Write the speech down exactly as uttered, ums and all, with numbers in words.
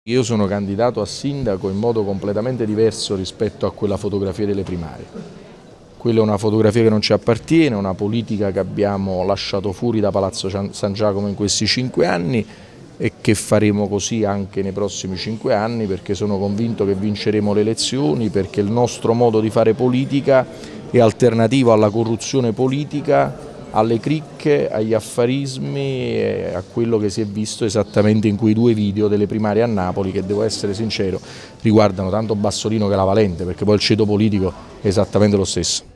Io sono candidato a sindaco in modo completamente diverso rispetto a quella fotografia delle primarie. Quella è una fotografia che non ci appartiene, una politica che abbiamo lasciato fuori da Palazzo San Giacomo in questi cinque anni e che faremo così anche nei prossimi cinque anni, perché sono convinto che vinceremo le elezioni, perché il nostro modo di fare politica è alternativo alla corruzione politica, alle cricche, agli affarismi e a quello che si è visto esattamente in quei due video delle primarie a Napoli, che devo essere sincero riguardano tanto Bassolino che la Valente, perché poi il ceto politico è esattamente lo stesso.